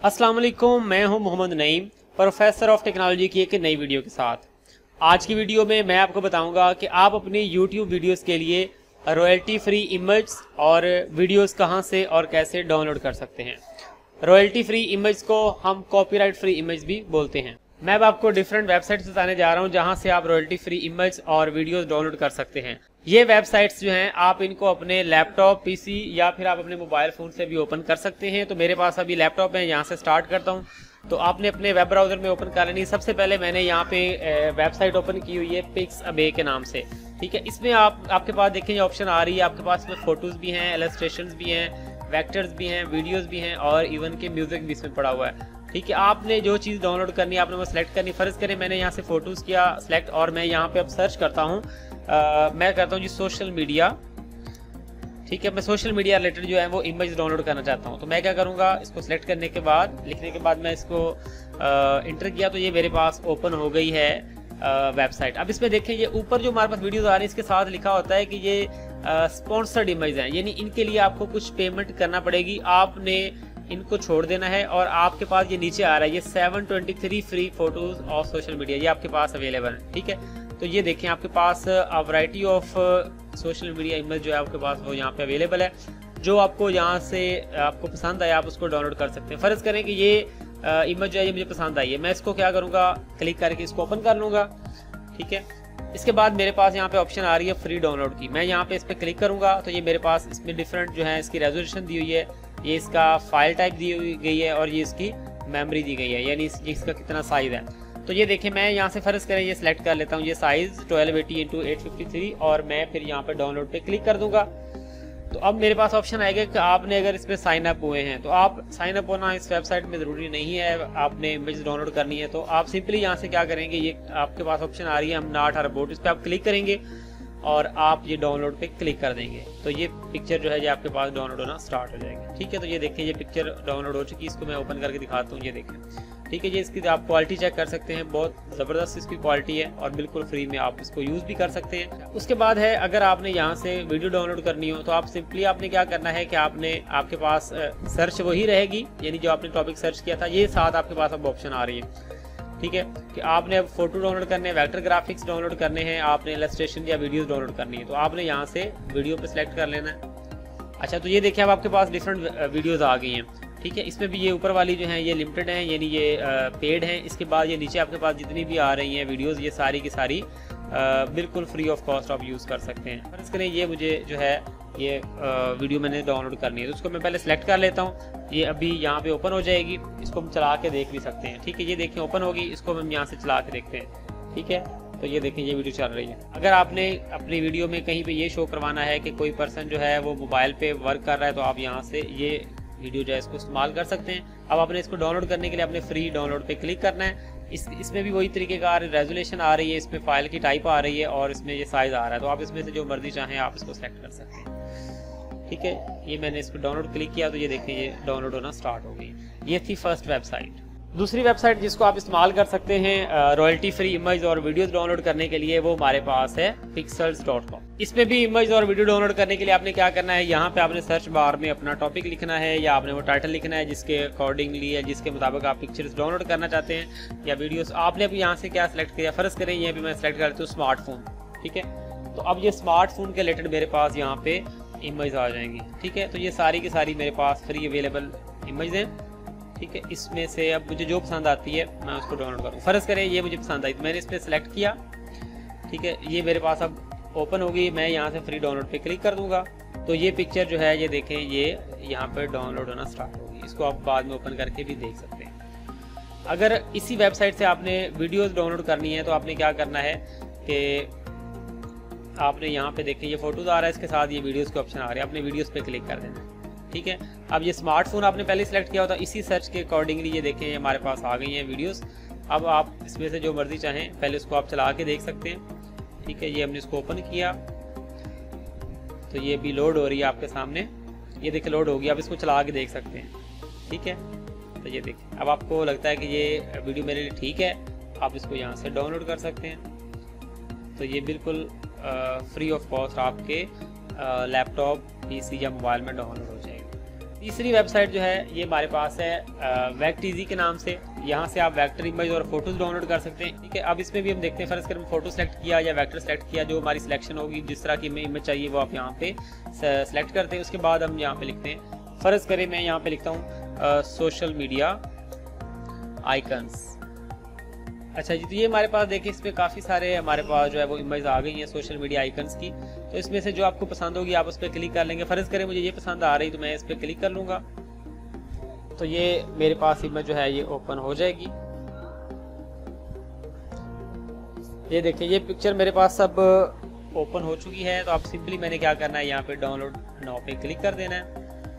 अस्सलाम वालेकुम, मैं हूं Mohammad Naeem, professor of technology की एक नई वीडियो के साथ। आज की वीडियो में मैं आपको बताऊंगा कि आप अपनी यूट्यूब वीडियोस के लिए रॉयल्टी फ्री इमेज और वीडियोस कहां से और कैसे डाउनलोड कर सकते हैं। रॉयल्टी फ्री इमेज को हम कॉपीराइट फ्री इमेज भी बोलते हैं। मैं अब आपको डिफरेंट वेबसाइट्स बताने जा रहा हूं जहां से आप रॉयल्टी फ्री इमेज और वीडियोस डाउनलोड कर सकते हैं। ये वेबसाइट्स जो हैं आप इनको अपने लैपटॉप, पीसी या फिर आप अपने मोबाइल फ़ोन से भी ओपन कर सकते हैं। तो मेरे पास अभी लैपटॉप है, यहाँ से स्टार्ट करता हूँ। तो आपने अपने वेब ब्राउज़र में ओपन कर लेनी। सबसे पहले मैंने यहाँ पे वेबसाइट ओपन की हुई है पिक्सअबे के नाम से, ठीक है। इसमें आपके पास देखें ये ऑप्शन आ रही है, आपके पास इसमें फ़ोटोज़ भी हैं, इलस्ट्रेशंस भी हैं, वेक्टर्स भी हैं, वीडियोज़ भी हैं और इवन के म्यूज़िक भी इसमें पड़ा हुआ है, ठीक है। आपने जो चीज़ डाउनलोड करनी है आपने वो सिलेक्ट करनी। फ़र्ज़ करें मैंने यहाँ से फ़ोटोज़ किया सिलेक्ट और मैं यहाँ पे अब सर्च करता हूँ। मैं करता हूँ जी सोशल मीडिया, ठीक है। मैं सोशल मीडिया रिलेटेड जो है वो इमेज डाउनलोड करना चाहता हूँ। तो मैं क्या करूँगा, इसको सिलेक्ट करने के बाद लिखने के बाद मैं इसको इंटर किया तो ये मेरे पास ओपन हो गई है वेबसाइट। अब इसमें देखें ये ऊपर जो हमारे पास वीडियोज़ आ रही है इसके साथ लिखा होता है कि ये स्पॉन्सर्ड इमेज हैं, यानी इनके लिए आपको कुछ पेमेंट करना पड़ेगी, आपने इनको छोड़ देना है। और आपके पास ये नीचे आ रहा है ये 723 free photos of social media, ये आपके पास अवेलेबल है, ठीक है। तो ये देखें आपके पास variety of social media image जो है आपके पास वो यहाँ पे अवेलेबल है। जो आपको यहाँ से आपको पसंद आया आप उसको डाउनलोड कर सकते हैं। फ़र्ज़ करें कि ये इमेज जो है ये मुझे पसंद आई है, मैं इसको क्या करूँगा, क्लिक करके इसको ओपन कर लूँगा, ठीक है। इसके बाद मेरे पास यहाँ पे ऑप्शन आ रही है फ्री डाउनलोड की। मैं यहाँ पे इस पर क्लिक करूँगा तो ये मेरे पास इसमें डिफरेंट जो है इसकी रेजोल्यूशन दी हुई है, ये इसका फाइल टाइप दी हुई गई है और ये इसकी मेमोरी दी गई है, यानी इसका कितना साइज़ है। तो ये देखें मैं यहाँ से फ़र्ज़ करें ये सिलेक्ट कर लेता हूँ ये साइज़ 1280x853 और मैं फिर यहाँ पे डाउनलोड पे क्लिक कर दूँगा। तो अब मेरे पास ऑप्शन आएगा कि आपने अगर इसमें साइन अप हुए हैं तो आप साइन अप होना इस वेबसाइट में ज़रूरी नहीं है, आपने इमेज डाउनलोड करनी है तो आप सिंपली यहाँ से क्या करेंगे, ये आपके पास ऑप्शन आ रही है हम नॉट अबाउट, इस पर आप क्लिक करेंगे और आप ये डाउनलोड पे क्लिक कर देंगे तो ये पिक्चर जो है ये आपके पास डाउनलोड होना स्टार्ट हो जाएगी, ठीक है। तो ये देखें ये पिक्चर डाउनलोड हो चुकी है, इसको मैं ओपन करके दिखाता हूँ, ये देखें, ठीक है। ये इसकी आप क्वालिटी चेक कर सकते हैं, बहुत ज़बरदस्त इसकी क्वालिटी है और बिल्कुल फ्री में आप इसको यूज़ भी कर सकते हैं। उसके बाद है अगर आपने यहाँ से वीडियो डाउनलोड करनी हो तो आप सिंपली आपने क्या करना है कि आपके पास सर्च वही रहेगी, यानी जो आपने टॉपिक सर्च किया था ये साथ आपके पास अब ऑप्शन आ रही है, ठीक है। कि आपने अब फोटो डाउनलोड करने हैं, वेक्टर ग्राफिक्स डाउनलोड करने हैं, आपने इलस्ट्रेशन या वीडियोस डाउनलोड करनी है तो आपने यहाँ से वीडियो पे सिलेक्ट कर लेना है। अच्छा तो ये देखिए अब आपके पास डिफरेंट वीडियोस आ गई हैं, ठीक है। इसमें भी ये ऊपर वाली जो हैं ये लिमिटेड हैं, यानी ये पेड हैं। इसके बाद ये नीचे आपके पास जितनी भी आ रही हैं वीडियोस ये सारी की सारी बिल्कुल फ्री ऑफ कॉस्ट आप यूज़ कर सकते हैं। फर्ज़ करें ये मुझे जो है ये वीडियो मैंने डाउनलोड करनी है तो उसको मैं पहले सेलेक्ट कर लेता हूँ। ये अभी यहाँ पे ओपन हो जाएगी, इसको हम चला के देख भी सकते हैं, ठीक है। ये देखें ओपन होगी, इसको हम यहाँ से चला के देखते हैं, ठीक है। तो ये देखें ये वीडियो चल रही है। अगर आपने अपनी वीडियो में कहीं पे ये शो करवाना है कि कोई पर्सन जो है वो मोबाइल पे वर्क कर रहा है तो आप यहाँ से ये वीडियो जो है इसको इस्तेमाल कर सकते हैं। अब आपने इसको डाउनलोड करने के लिए अपने फ्री डाउनलोड पे क्लिक करना है। इसमें भी वही तरीके का रेजोल्यूशन आ रही है, इसमें फाइल की टाइप आ रही है और इसमें ये साइज़ आ रहा है, तो आप इसमें से जो मर्जी चाहें आप इसको सेलेक्ट कर सकते हैं, ठीक है। ये मैंने इसको डाउनलोड क्लिक किया तो ये देखिए ये डाउनलोड होना स्टार्ट हो गई। ये थी फर्स्ट वेबसाइट। दूसरी वेबसाइट जिसको आप इस्तेमाल कर सकते हैं रॉयल्टी फ्री इमेज और वीडियोस डाउनलोड करने के लिए वो हमारे पास है pixels.com। इसमें भी इमेज और वीडियो डाउनलोड करने के लिए आपने क्या करना है, यहाँ पे आपने सर्च बार में अपना टॉपिक लिखना है या आपने वो टाइटल लिखना है जिसके अकॉर्डिंगली या जिसके मुताबिक आप पिक्चर्स डाउनलोड करना चाहते हैं या वीडियोस। आपने अभी यहाँ से क्या सिलेक्ट किया, फ़र्ज़ करें ये भी मैं सिलेक्ट करती हूँ स्मार्टफोन, ठीक है। तो अब ये स्मार्टफोन के रिलेटेड मेरे पास यहाँ पे इमेज आ जाएंगी, ठीक है। तो ये सारी की सारी मेरे पास फ्री अवेलेबल इमेज हैं, ठीक है। इसमें से अब मुझे जो पसंद आती है मैं उसको डाउनलोड करूँ। फ़र्ज़ करें ये मुझे पसंद आई तो मैंने इस पर सिलेक्ट किया, ठीक है। ये मेरे पास अब ओपन हो गई, मैं यहाँ से फ्री डाउनलोड पे क्लिक कर दूँगा तो ये पिक्चर जो है ये देखें ये यहाँ पर डाउनलोड होना स्टार्ट होगी। इसको आप बाद में ओपन करके भी देख सकते हैं। अगर इसी वेबसाइट से आपने वीडियोज़ डाउनलोड करनी है तो आपने क्या करना है कि आपने यहाँ पे देखें ये फोटोज़ आ रहा है, इसके साथ ये वीडियोज़ के ऑप्शन आ रहे हैं, आपने वीडियोज़ पे क्लिक कर देना है, ठीक है। अब ये स्मार्टफोन आपने पहले सिलेक्ट किया होता, इसी सर्च के अकॉर्डिंगली ये देखें ये हमारे पास आ गई हैं वीडियोस। अब आप इसमें से जो मर्जी चाहें पहले उसको आप चला के देख सकते हैं, ठीक है। ये हमने इसको ओपन किया तो ये भी लोड हो रही है आपके सामने, ये देखिए लोड होगी, आप इसको चला के देख सकते हैं, ठीक है। तो ये देखिए अब आपको लगता है कि ये वीडियो मेरे लिए ठीक है, आप इसको यहाँ से डाउनलोड कर सकते हैं। तो ये बिल्कुल फ्री ऑफ कॉस्ट आपके लैपटॉप, पीसी या मोबाइल में डाउनलोड हो जाएगा। तीसरी वेबसाइट जो है ये हमारे पास है वेक्टिजी के नाम से। यहाँ से आप वेक्टर इमेज और फोटोज डाउनलोड कर सकते हैं। ठीक है, अब इसमें भी हम देखते हैं, फर्ज करें फोटो सेलेक्ट किया या वेक्टर सेलेक्ट किया, जो हमारी सिलेक्शन होगी, जिस तरह की हमें इमेज चाहिए वो आप यहाँ पे सेलेक्ट करते हैं। उसके बाद हम यहाँ पे लिखते हैं, फर्ज करें मैं यहाँ पे लिखता हूँ सोशल मीडिया आइकन्स। अच्छा जी, तो ये हमारे पास देखिए, इस पर काफ़ी सारे हमारे पास जो है वो इमेज आ गई हैं सोशल मीडिया आइकन्स की। तो इसमें से जो आपको पसंद होगी आप उस पर क्लिक कर लेंगे। फर्ज करें मुझे ये पसंद आ रही तो मैं इस पर क्लिक कर लूँगा, तो ये मेरे पास इमेज जो है ये ओपन हो जाएगी। ये देखिए, ये पिक्चर मेरे पास सब ओपन हो चुकी है। तो आप सिंपली मैंने क्या करना है, यहाँ पे डाउनलोड नाउ पे क्लिक कर देना है।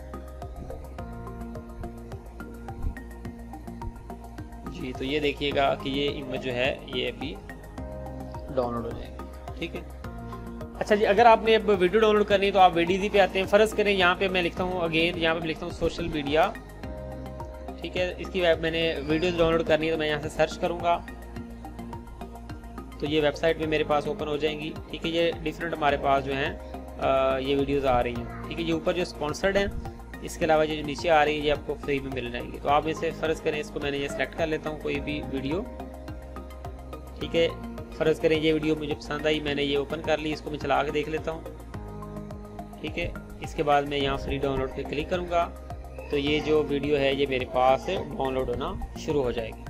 जी, तो ये देखिएगा कि ये इमेज जो है ये अभी डाउनलोड हो जाएगी। ठीक है, अच्छा जी, अगर आपने अब वीडियो डाउनलोड करनी है तो आप वीडियोज़ी पे आते हैं। फ़र्ज़ करें यहाँ पे मैं लिखता हूँ अगेन, यहाँ पे मैं लिखता हूँ सोशल मीडिया। ठीक है, इसकी मैंने वीडियोज़ डाउनलोड करनी है तो मैं यहाँ से सर्च करूँगा, तो ये वेबसाइट भी मेरे पास ओपन हो जाएंगी। ठीक है, ये डिफरेंट हमारे पास जो हैं ये वीडियोज़ आ रही हैं। ठीक है, ये ऊपर जो स्पॉन्सर्ड हैं, इसके अलावा ये जो नीचे आ रही है ये आपको फ्री में मिल जाएंगी। तो आप इसे फ़र्ज़ करें, इसको मैंने ये सिलेक्ट कर लेता हूँ कोई भी वीडियो। ठीक है, फ़र्ज़ करें ये वीडियो मुझे पसंद आई, मैंने ये ओपन कर ली, इसको मैं चला के देख लेता हूँ। ठीक है, इसके बाद मैं यहाँ फ्री डाउनलोड पे क्लिक करूँगा, तो ये जो वीडियो है ये मेरे पास डाउनलोड होना शुरू हो जाएगी।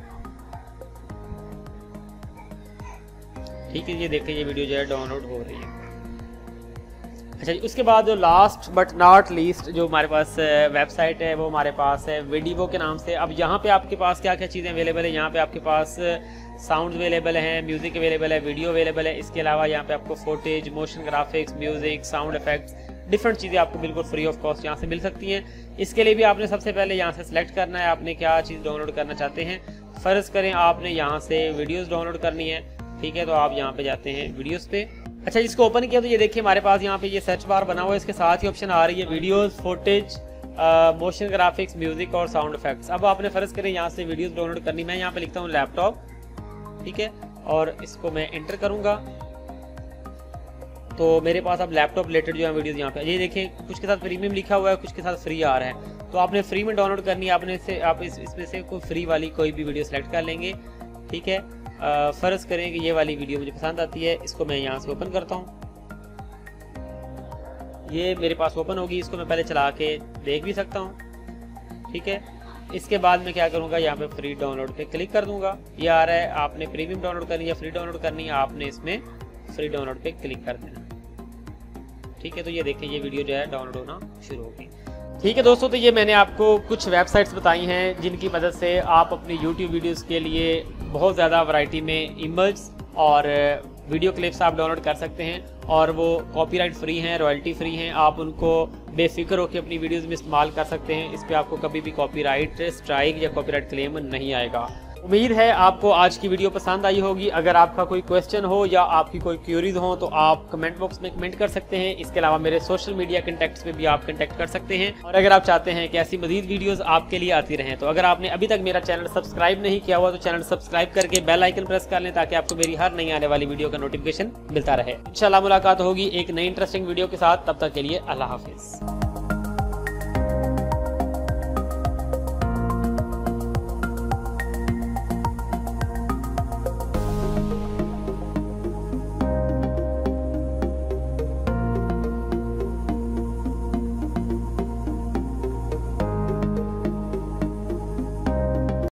ठीक है, ये देखिए ये वीडियो जो है डाउनलोड हो रही है। अच्छा जी, उसके बाद जो लास्ट बट नॉट लीस्ट जो हमारे पास वेबसाइट है वो हमारे पास है वीडियो के नाम से। अब यहाँ पे आपके पास क्या क्या चीज़ें अवेलेबल है, यहाँ पे आपके पास साउंड अवेलेबल है, म्यूज़िक अवेलेबल है, वीडियो अवेलेबल है। इसके अलावा यहाँ पे आपको footage, motion graphics, music, sound effects, different चीज़ें आपको बिल्कुल फ्री ऑफ कॉस्ट यहाँ से मिल सकती हैं। इसके लिए भी आपने सबसे पहले यहाँ से सिलेक्ट करना है आपने क्या चीज़ डाउनलोड करना चाहते हैं। फ़र्ज़ करें आपने यहाँ से वीडियोज़ डाउनलोड करनी है। ठीक है, तो आप यहाँ पे जाते हैं वीडियोज़ पे। अच्छा, इसको ओपन किया तो ये देखिए हमारे पास यहाँ पे ये सर्च बार बना हुआ है, इसके साथ ही ऑप्शन आ रही है videos, footage, motion graphics, music और साउंड इफेक्ट्स। अब आपने फ़र्ज़ करें यहाँ से वीडियोस डाउनलोड करनी, मैं यहाँ पे लिखता हूँ लैपटॉप। ठीक है, और इसको मैं एंटर करूँगा, तो मेरे पास अब लैपटॉप रिलेटेड जो है वीडियोस यहाँ पे ये देखें, कुछ के साथ प्रीमियम लिखा हुआ है, कुछ के साथ फ्री आ रहा है। तो आपने फ्री में डाउनलोड करनी है, आपने से आप इसमें से कोई फ्री वाली कोई भी वीडियो सेलेक्ट कर लेंगे। ठीक है, फ़र्ज़ करें कि ये वाली वीडियो मुझे पसंद आती है, इसको मैं यहाँ से ओपन करता हूँ, ये मेरे पास ओपन होगी, इसको मैं पहले चला के देख भी सकता हूँ। ठीक है, इसके बाद मैं क्या करूँगा, यहाँ पे फ्री डाउनलोड पे क्लिक कर दूँगा। ये आ रहा है, आपने प्रीमियम डाउनलोड करनी या फ्री डाउनलोड करनी है, आपने इसमें फ्री डाउनलोड पे क्लिक कर देना। ठीक है, तो ये देखिए ये वीडियो जो है डाउनलोड होना शुरू होगी। ठीक है दोस्तों, तो ये मैंने आपको कुछ वेबसाइट्स बताई हैं जिनकी मदद से आप अपनी YouTube वीडियोस के लिए बहुत ज़्यादा वैरायटी में इमेज और वीडियो क्लिप्स आप डाउनलोड कर सकते हैं, और वो कॉपीराइट फ्री हैं, रॉयल्टी फ्री हैं। आप उनको बेफिक्र होकर अपनी वीडियोस में इस्तेमाल कर सकते हैं। इस पर आपको कभी भी कॉपीराइट स्ट्राइक या कॉपीराइट क्लेम नहीं आएगा। उम्मीद है आपको आज की वीडियो पसंद आई होगी। अगर आपका कोई क्वेश्चन हो या आपकी कोई क्यूरीज हो तो आप कमेंट बॉक्स में कमेंट कर सकते हैं। इसके अलावा मेरे सोशल मीडिया कॉन्टैक्ट्स पे भी आप कॉन्टैक्ट कर सकते हैं। और अगर आप चाहते हैं कि ऐसी मजीद वीडियोस आपके लिए आती रहें, तो अगर आपने अभी तक मेरा चैनल सब्सक्राइब नहीं किया हुआ तो चैनल सब्सक्राइब करके बेल आइकन प्रेस कर लें, ताकि आपको मेरी हर नई आने वाली वीडियो का नोटिफिकेशन मिलता रहे। इंशाल्लाह मुलाकात होगी एक नई इंटरेस्टिंग वीडियो के साथ, तब तक के लिए अल्लाह हाफिज़।